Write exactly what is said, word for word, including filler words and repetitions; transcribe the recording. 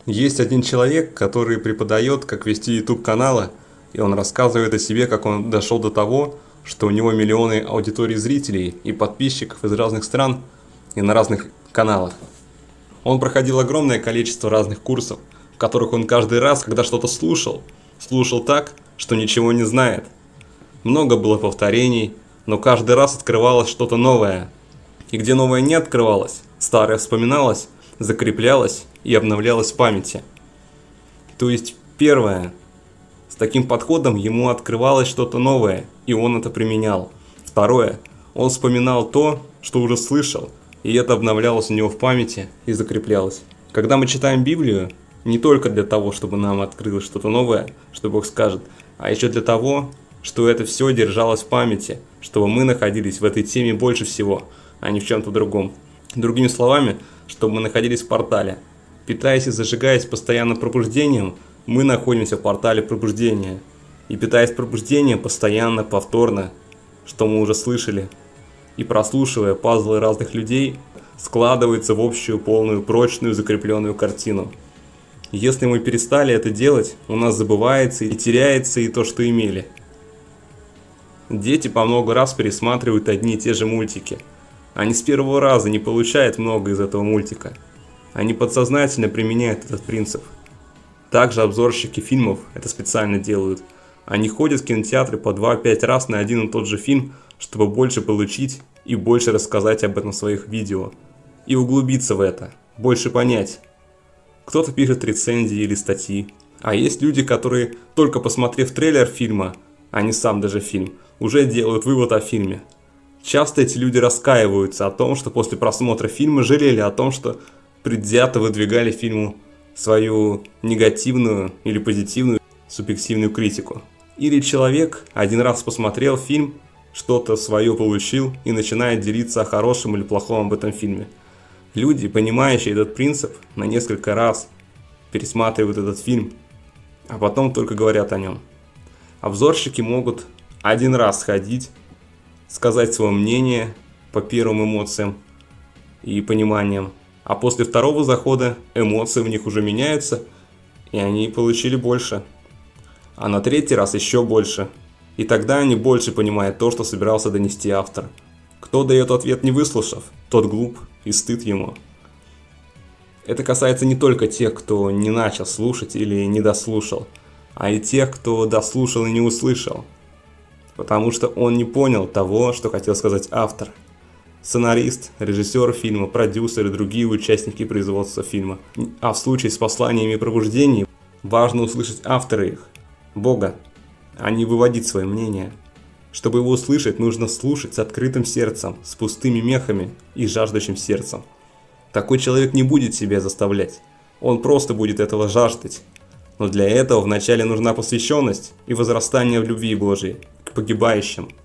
Есть один человек, который преподает, как вести YouTube каналы, и он рассказывает о себе, как он дошел до того, что у него миллионы аудиторий зрителей и подписчиков из разных стран и на разных каналах. Он проходил огромное количество разных курсов, в которых он каждый раз, когда что-то слушал, слушал так, что ничего не знает. Много было повторений, но каждый раз открывалось что-то новое. И где новое не открывалось, старое вспоминалось, закреплялось и обновлялось в памяти. То есть, первое, с таким подходом ему открывалось что-то новое, и он это применял. Второе, он вспоминал то, что уже слышал, и это обновлялось у него в памяти и закреплялось. Когда мы читаем Библию, не только для того, чтобы нам открылось что-то новое, что Бог скажет, а еще для того, что это все держалось в памяти, чтобы мы находились в этой теме больше всего, а не в чем-то другом. Другими словами, чтобы мы находились в портале. Питаясь и зажигаясь постоянно пробуждением, мы находимся в портале пробуждения. И питаясь пробуждением постоянно, повторно, что мы уже слышали, и прослушивая пазлы разных людей, складывается в общую, полную, прочную, закрепленную картину. Если мы перестали это делать, у нас забывается и теряется и то, что имели. Дети по много раз пересматривают одни и те же мультики. Они с первого раза не получают много из этого мультика. Они подсознательно применяют этот принцип. Также обзорщики фильмов это специально делают. Они ходят в кинотеатры по два-пять раз на один и тот же фильм, чтобы больше получить и больше рассказать об этом в своих видео. И углубиться в это, больше понять. Кто-то пишет рецензии или статьи. А есть люди, которые, только посмотрев трейлер фильма, а не сам даже фильм, уже делают вывод о фильме. Часто эти люди раскаиваются о том, что после просмотра фильма жалели о том, что предвзято выдвигали фильму свою негативную или позитивную субъективную критику. Или человек один раз посмотрел фильм, что-то свое получил и начинает делиться о хорошем или плохом об этом фильме. Люди, понимающие этот принцип, на несколько раз пересматривают этот фильм, а потом только говорят о нем. Обзорщики могут один раз сходить, сказать свое мнение по первым эмоциям и пониманиям, а после второго захода эмоции у них уже меняются, и они получили больше. А на третий раз еще больше. И тогда они больше понимают то, что собирался донести автор. Кто дает ответ не выслушав, тот глуп и стыд ему. Это касается не только тех, кто не начал слушать или не дослушал, а и тех, кто дослушал и не услышал. Потому что он не понял того, что хотел сказать автор. Сценарист, режиссер фильма, продюсер и другие участники производства фильма. А в случае с посланиями пробуждений важно услышать автора их, Бога, а не выводить свое мнение. Чтобы его услышать, нужно слушать с открытым сердцем, с пустыми мехами и жаждущим сердцем. Такой человек не будет себя заставлять, он просто будет этого жаждать. Но для этого вначале нужна посвященность и возрастание в любви Божией к погибающим.